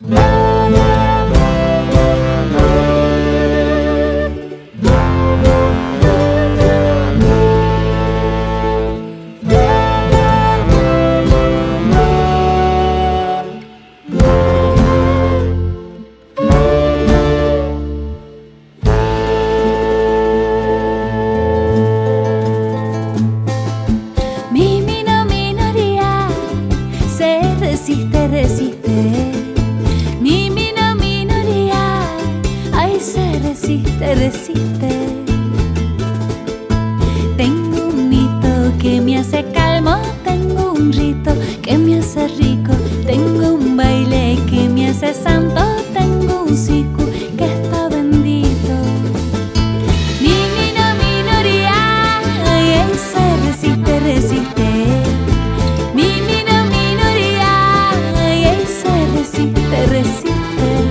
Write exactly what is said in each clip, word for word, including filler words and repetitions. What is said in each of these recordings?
Resiste, resiste, ni mina minoría, ay se resiste, resiste. Tengo un mito que me hace calmo, tengo un rito que me hace rico, tengo un baile que me hace santo, tengo un siku que está bendito. Ni mina minoría, ay, ay se resiste, resiste. Resiste.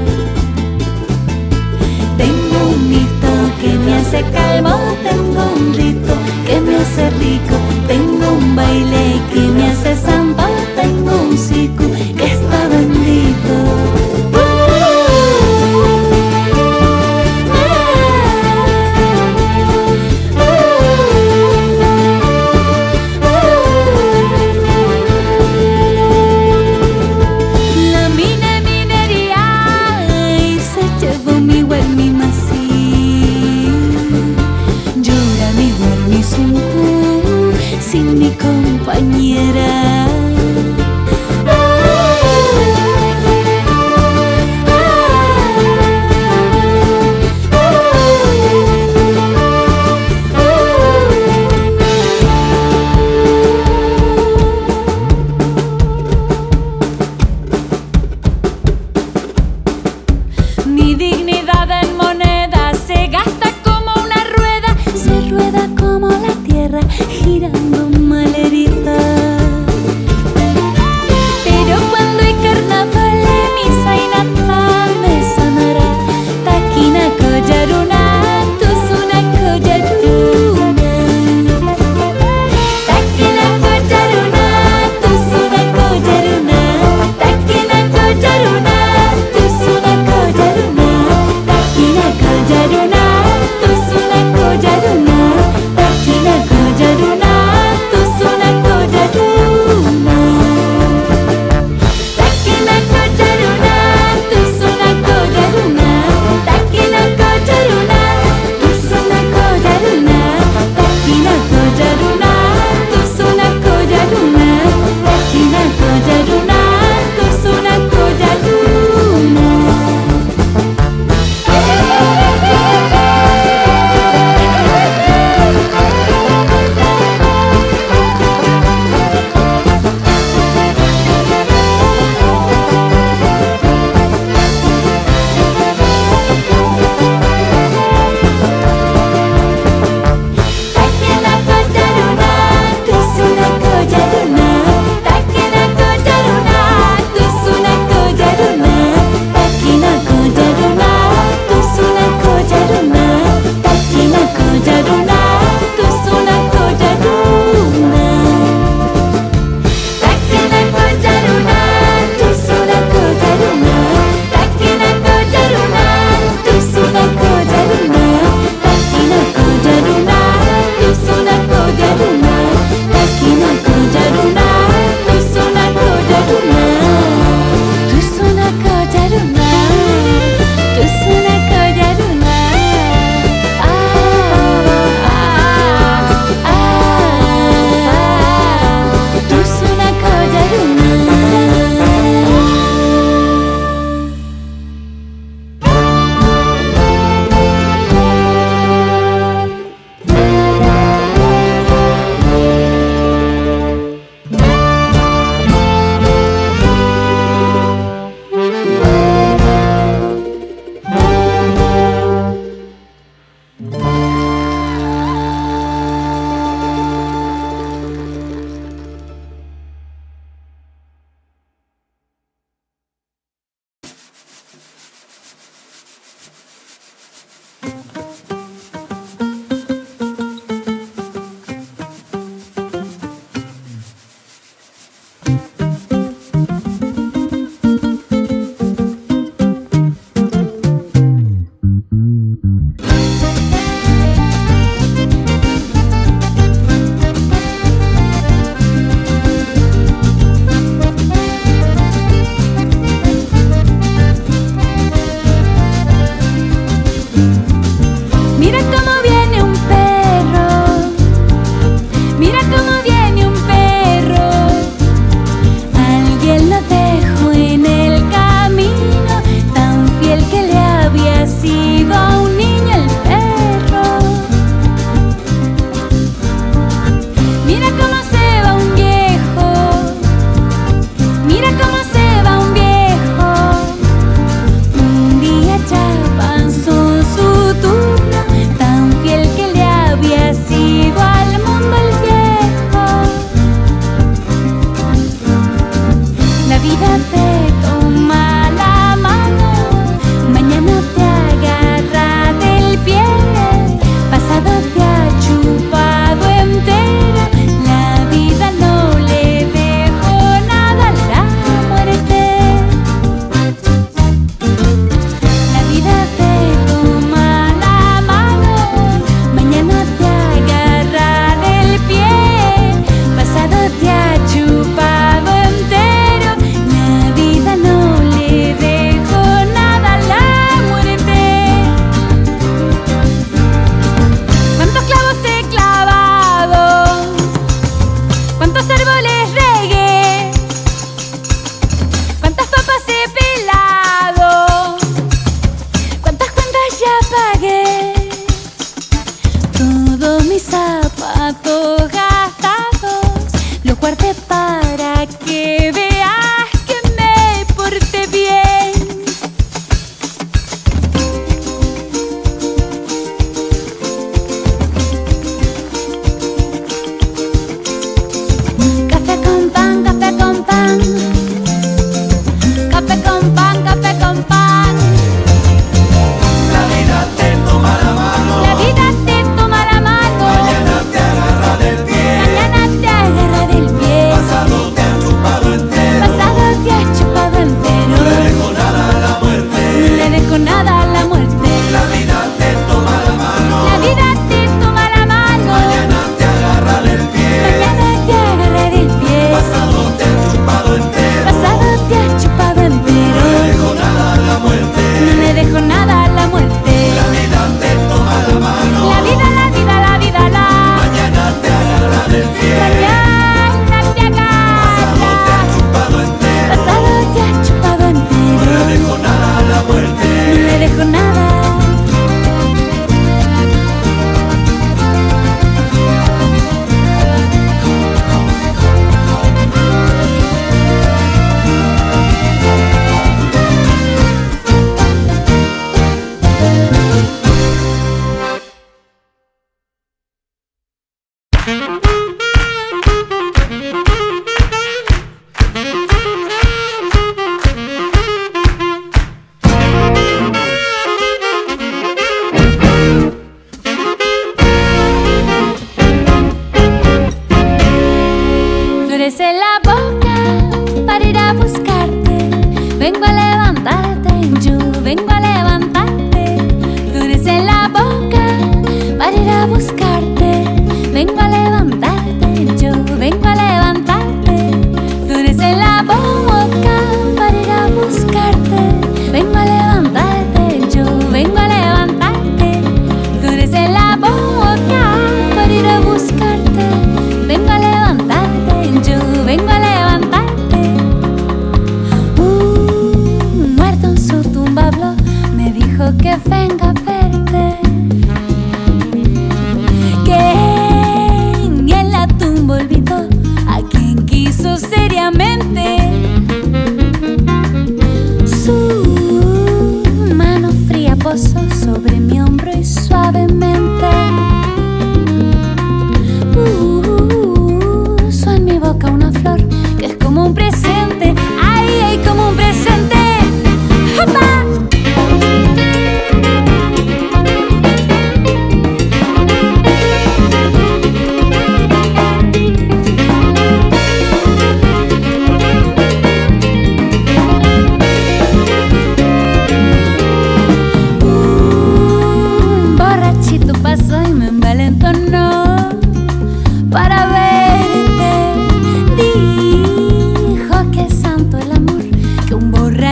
Tengo un mito que me hace calmo, tengo un rito que me hace rico, tengo un baile que me hace samba, tengo un siku que está bendito. Mi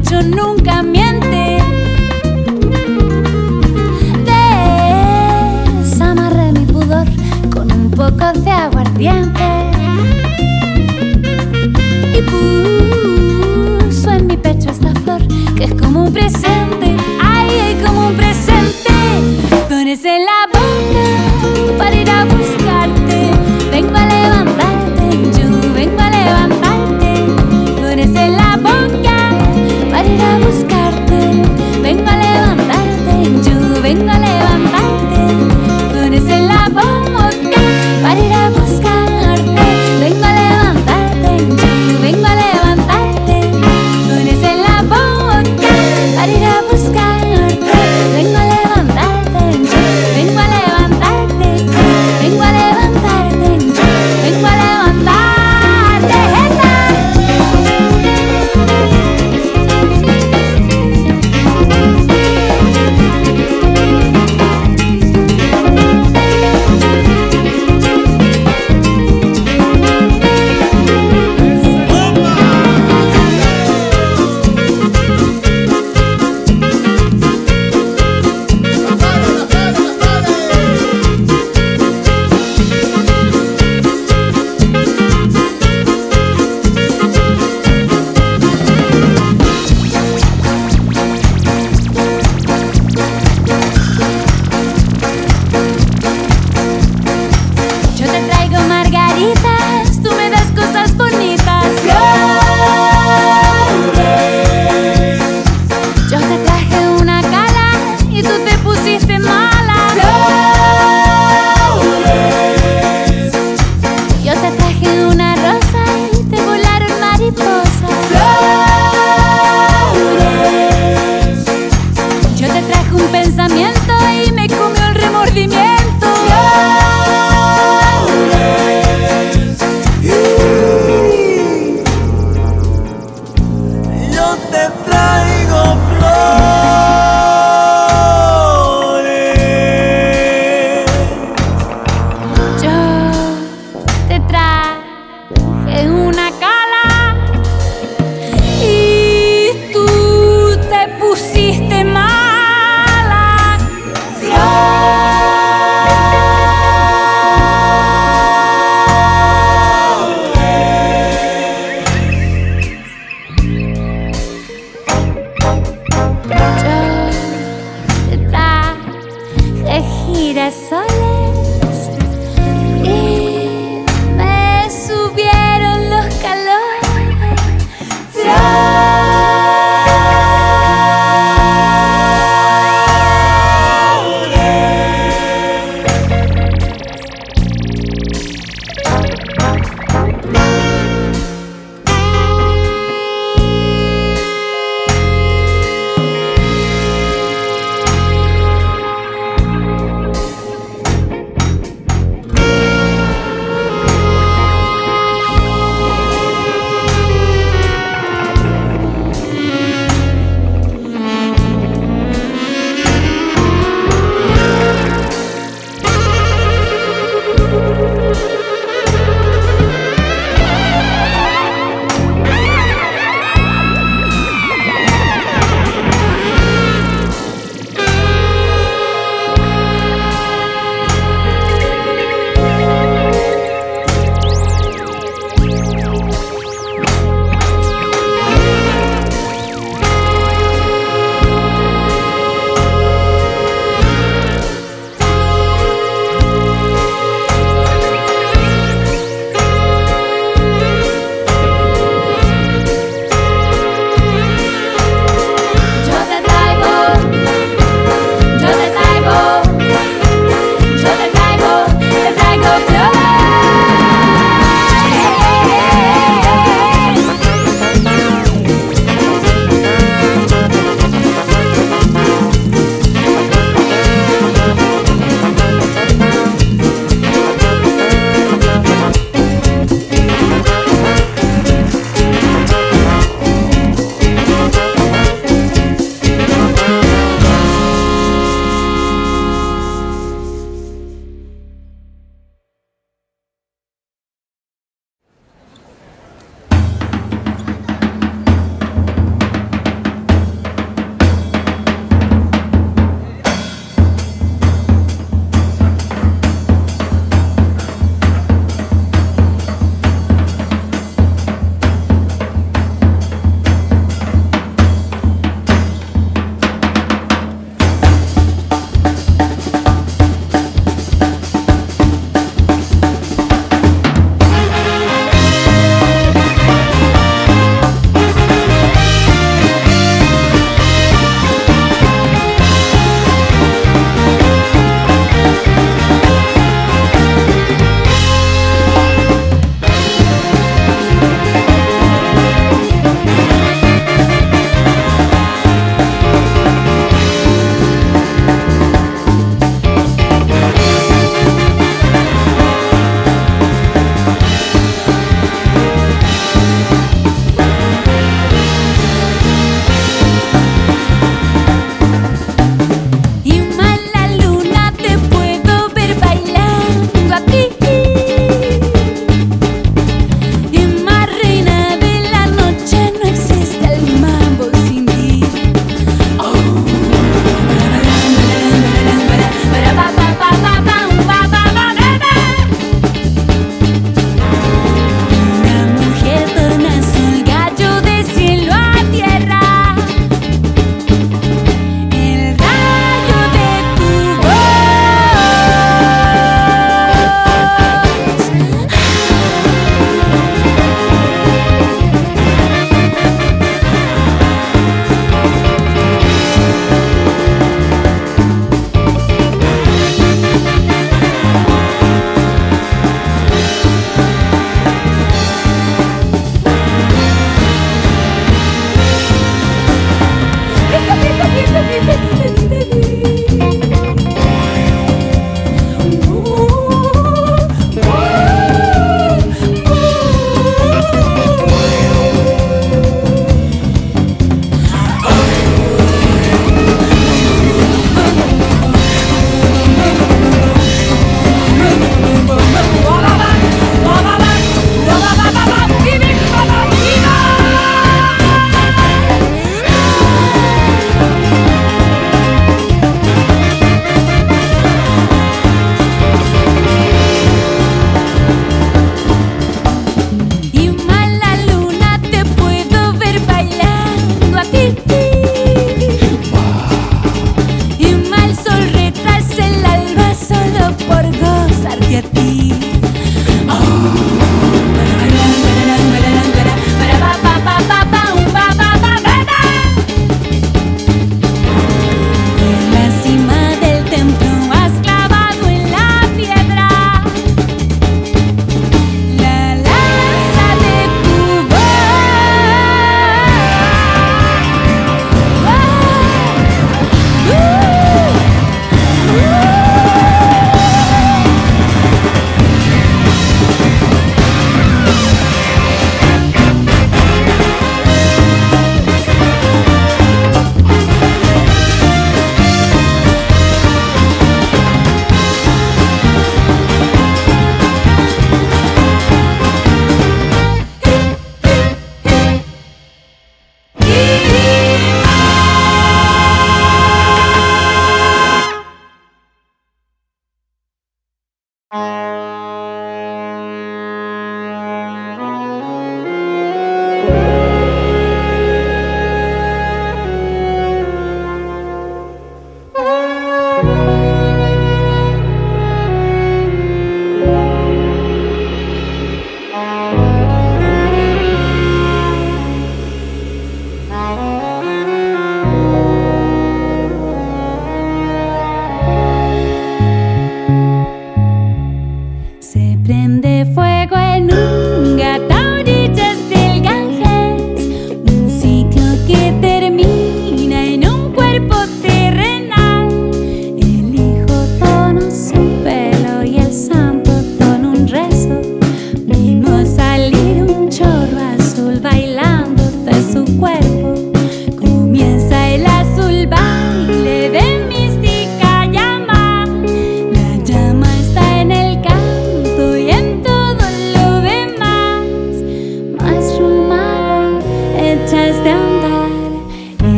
macho nunca miente. Desamarré mi pudor con un poco de aguardiente y puso en mi pecho esta flor que es como un presente. Ay, ay, como un presente. Flores en la boca para ir a buscarte. Vengo a levantarte, yo vengo a levantarte. Flores en la boca para ir a buscarte. Vengo a levantarte, yo vengo a levantarte. Flores en la boca para ir a buscarte. Vengo a levantarte, yo vengo a levantarte. Flores en la boca para ir a buscarte. Vengo a levantarte, yo vengo a levantarte. Vengo a levantarte, yo vengo a levantarte. ¡Jeta! Yo te traigo margaritas, tú me das cosas bonitas. Flores. Yo te traje una cala y tú te pusiste mala. Flores. Yo te traje una rosa y te volaron mariposas. Flores. Yo te traje un pensamiento y me comió el remordimiento. Yo te traigo flores. Yo te traje una cala y tú te pusiste mala. Yo te traje girasoles y me subieron los calores.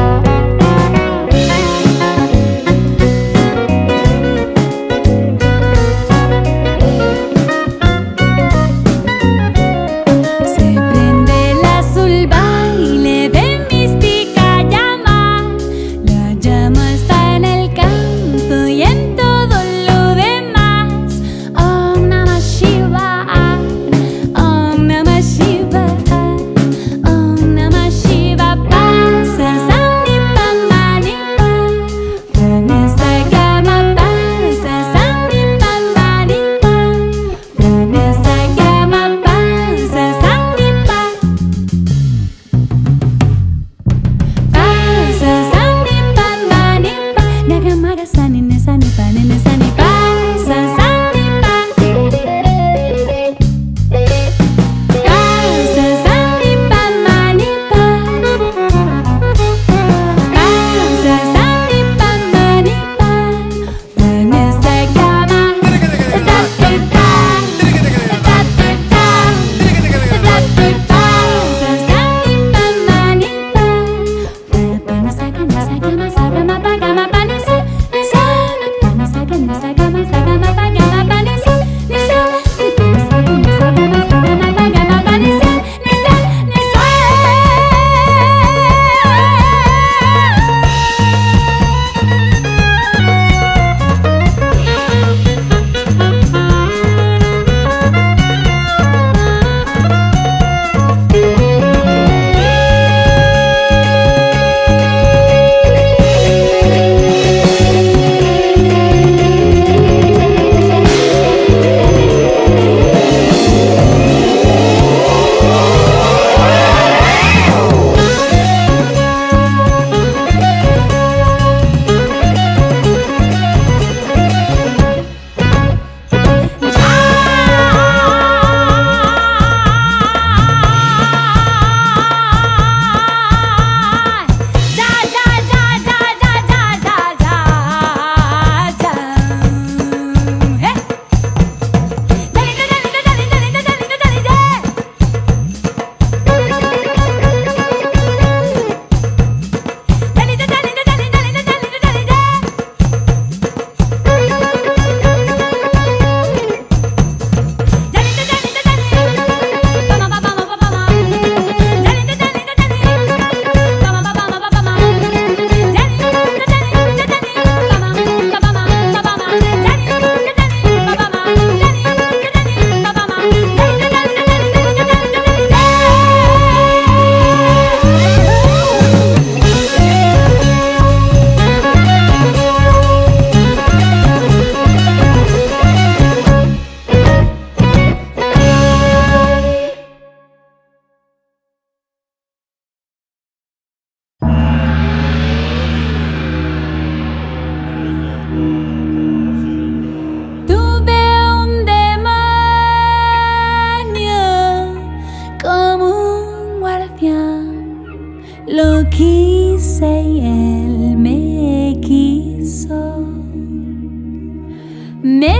me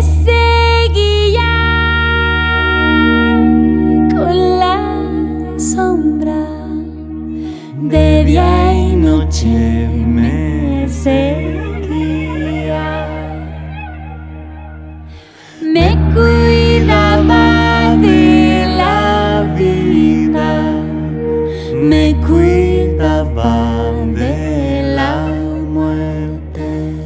seguía con la sombra, de día y noche me seguía, me cuidaba de la vida, me cuidaba de la muerte.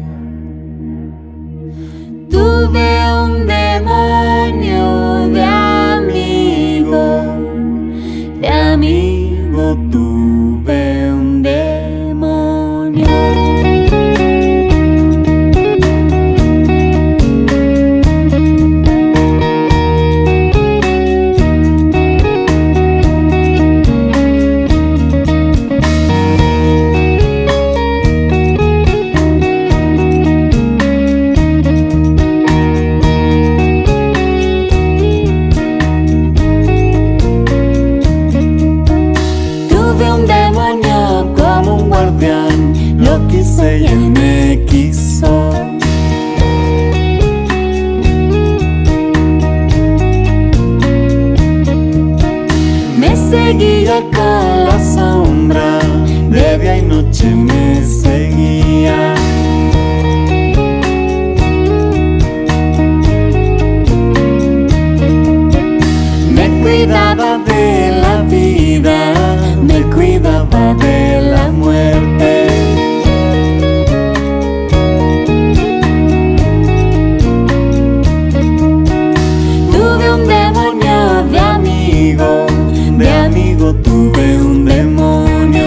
Tuve un demonio de amigo, de amigo tuve un demonio. Lo quise y él me quiso. Me seguía con La sombra de día y noche noche me seguía. Me cuidaba de la vida, me cuidaba de la muerte. Tuve un demonio de amigo, de amigo tuve un demonio.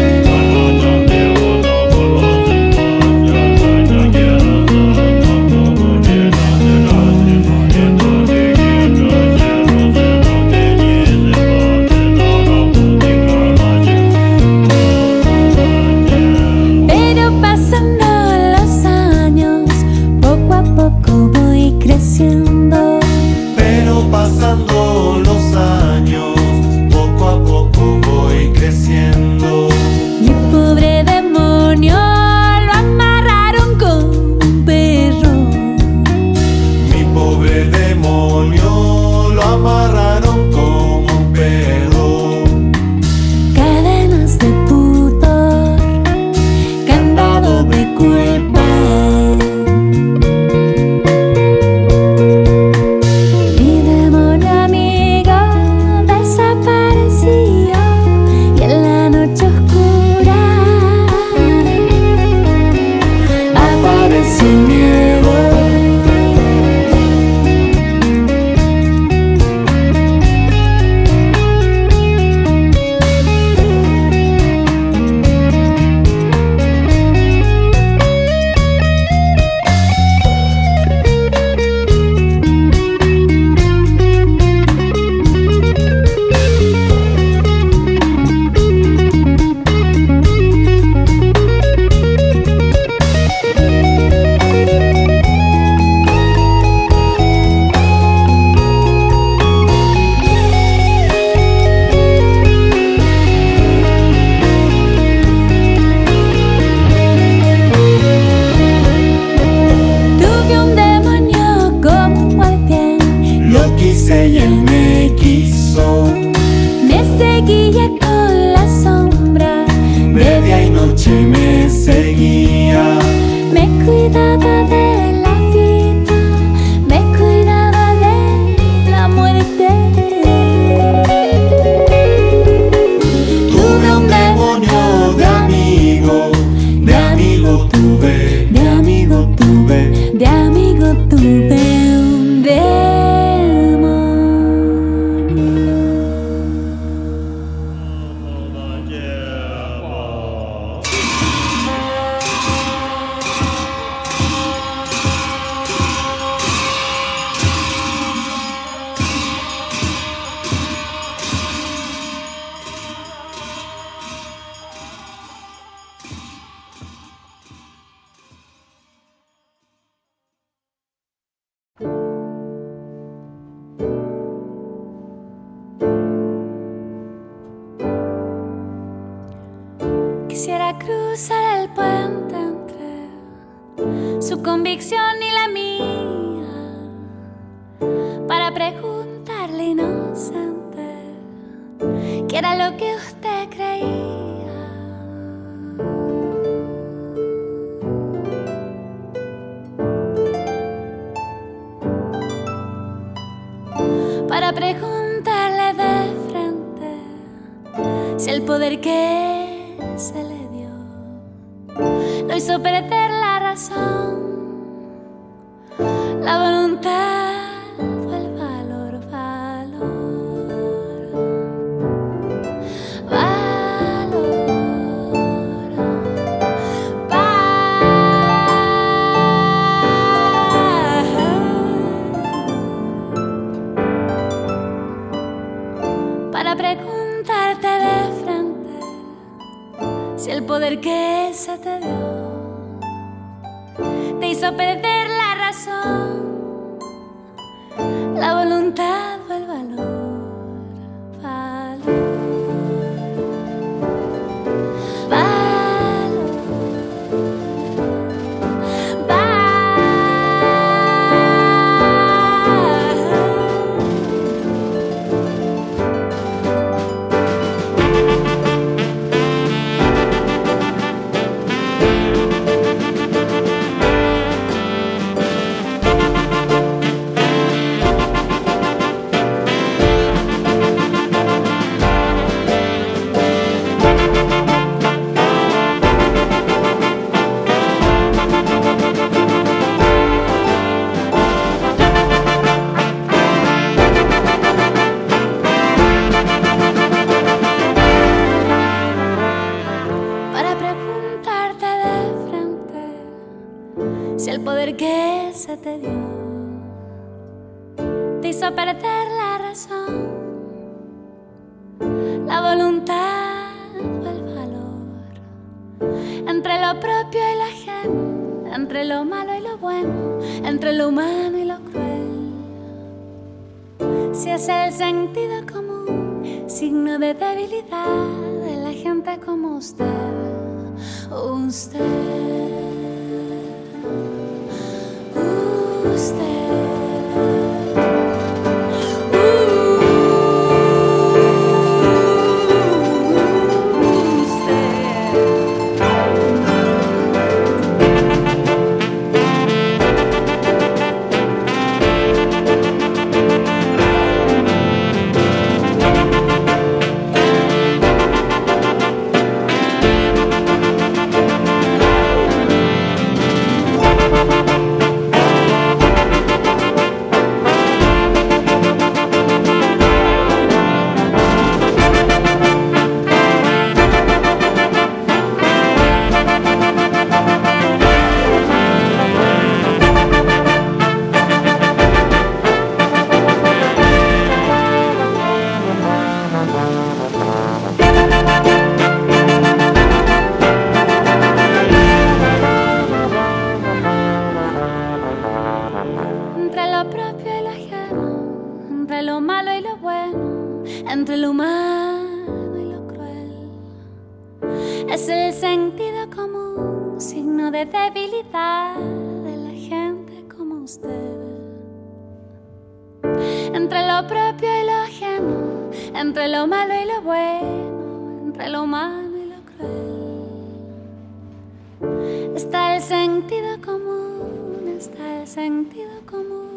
Pero pasando los años, poco a poco voy creciendo. Mi pobre demonio lo amarraron con un perro. Mi pobre demonio lo amarraron como un perro. Cadenas de pudor, candado de culpa. Y él me quiso. Me seguía con la sombra, de día y noche me seguía. me cuidaba de la vida, me cuidaba de la muerte. Tuve un demonio de amigo, de amigo tuve, de amigo tuve, de amigo tuve un demonio. Quisiera cruzar el puente entre su convicción y la mía para preguntarle inocente qué era lo que usted creía. Para preguntarle de frente si el poder que se le dio lo hizo perder la razón, la voluntad fue el valor, valor, valor, valor. Para preguntarte de frente si el poder que se te dio te hizo perder la razón, la voluntad o el valor, valor, valor, valor. Si el poder que se te dio te hizo perder la razón, la voluntad o el valor, entre lo propio y lo ajeno, entre lo malo y lo bueno, entre lo humano y lo cruel. Si es el sentido común, signo de debilidad de la gente como usted, usted, usted. Entre lo humano y lo cruel, es el sentido común, signo de debilidad de la gente como usted. Entre lo propio y lo ajeno, entre lo malo y lo bueno, entre lo humano y lo cruel, está el sentido común, está el sentido común.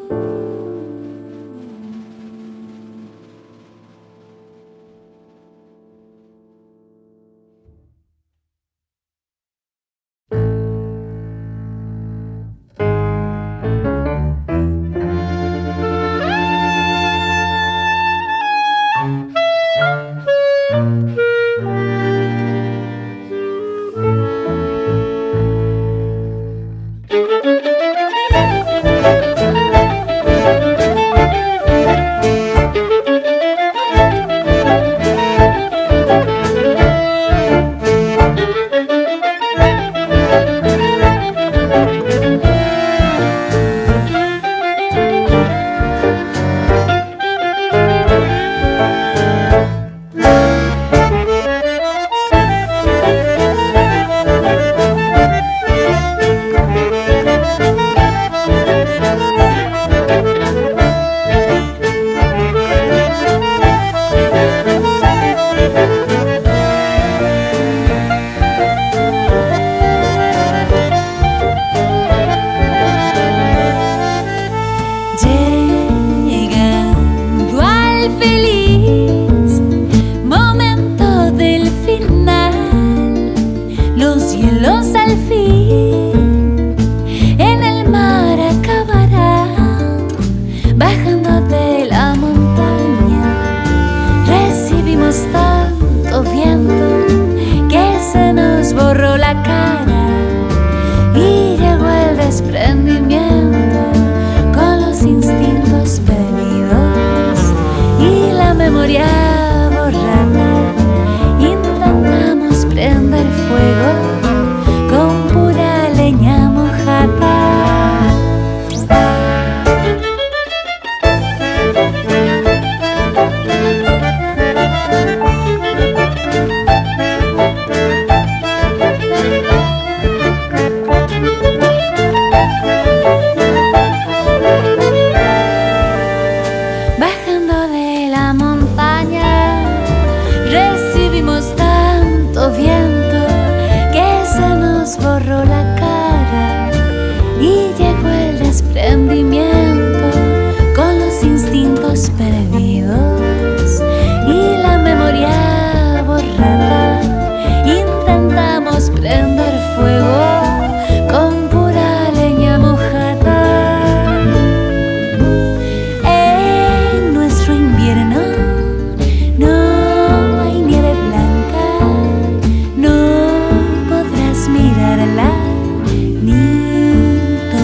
Ni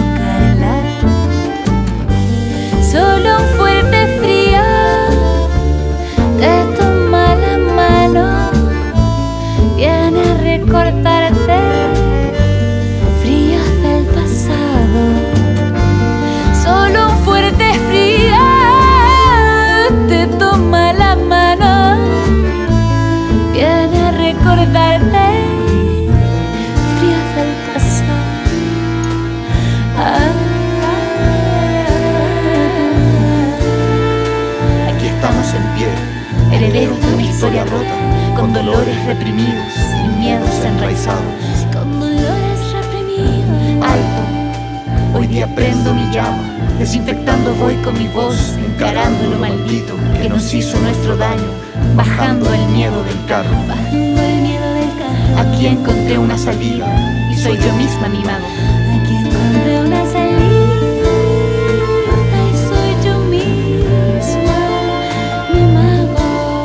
pasados, con dolores reprimidos. alto, hoy día prendo mi llama, desinfectando voy con mi voz, encarando lo maldito que nos hizo nuestro daño, bajando el miedo del carro. Bajando el miedo del carro. Aquí encontré una salida y soy yo misma mi mago. Aquí encontré una salida y soy yo misma mi mago.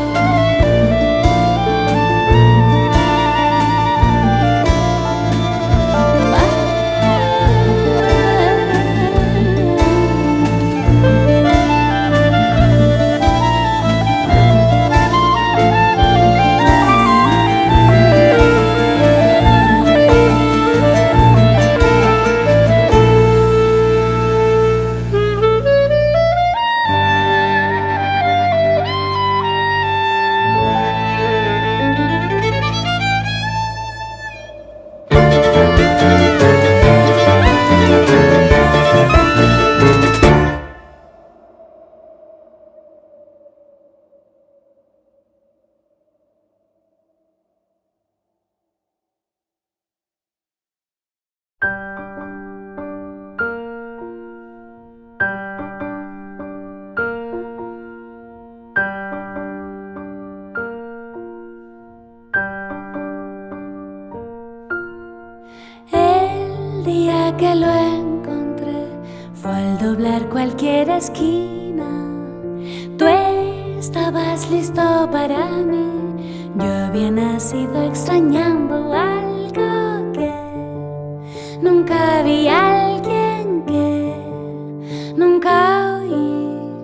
El día que lo encontré fue al doblar cualquier esquina. Tú estabas listo para mí. Yo había nacido extrañando algo que nunca vi, alguien que nunca oí.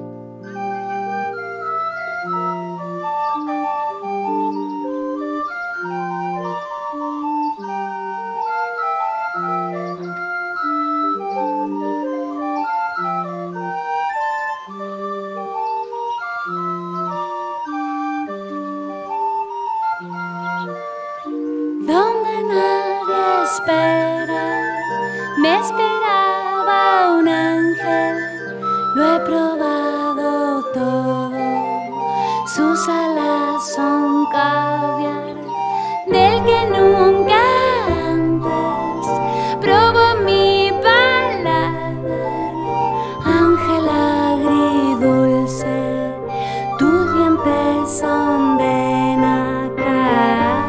Donde nadie espera, me esperaba un ángel. Lo he probado todo, sus alas son caviar, del que nunca antes probó mi paladar. Ángel agridulce, tus dientes son de nácar.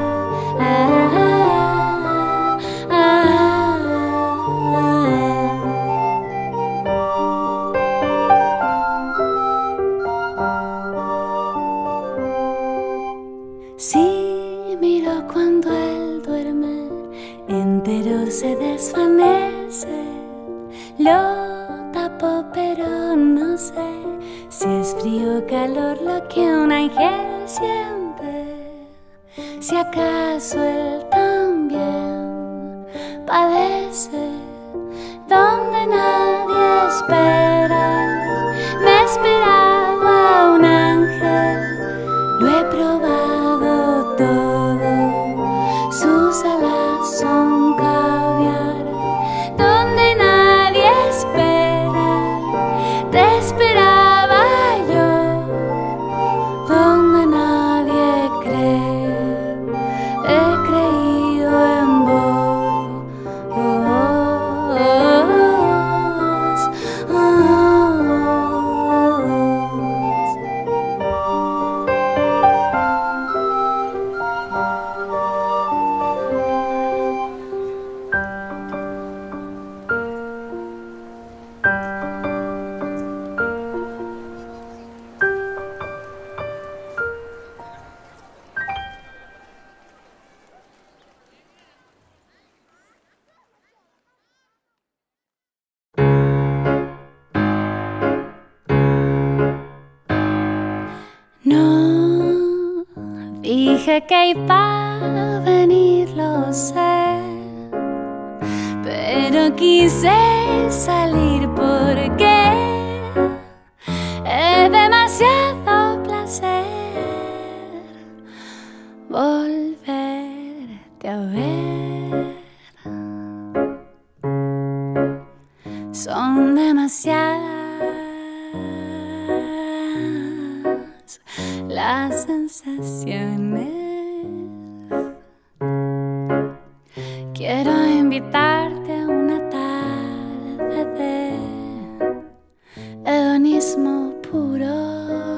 Si miro cuando él duerme, entero se desvanece. Lo tapo pero no sé si es frío o calor lo que un ángel siente. Si acaso él también padece. Donde nadie espera, me esperaba un ángel. Lo he probado todo, sus alas son caviar. Donde nadie espera, te esperaba yo. Donde nadie cree, he creído en vos. Oh, oh, oh, oh. No dije que iba a venir, lo sé, pero quise salir porque es demasiado placer volverte a ver. Son demasiadas las sensaciones Quiero invitarte a una tarde de hedonismo puro.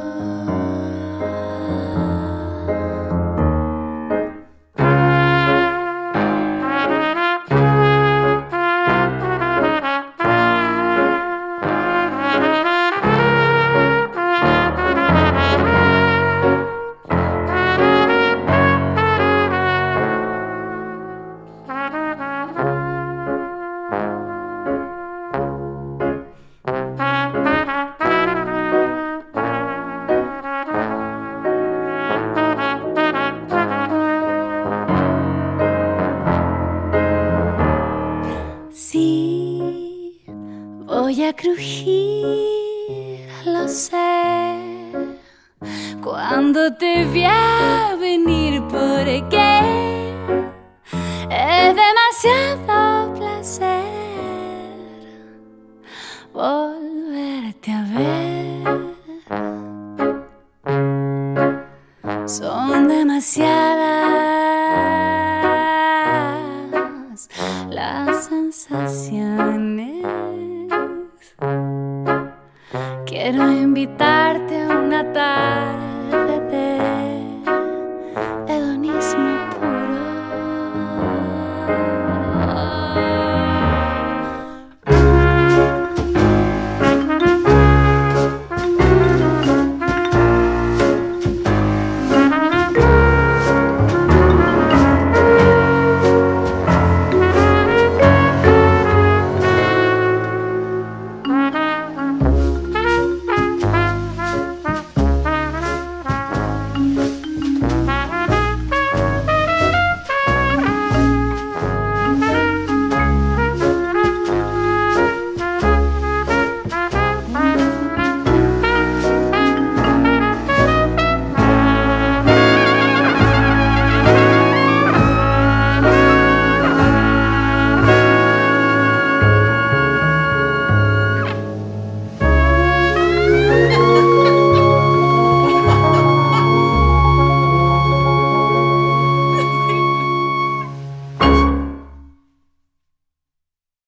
Sí, voy a crujir, lo sé, cuando te vi a venir, porque es demasiado placer volverte a ver. Son demasiadas las sensaciones. Quiero invitar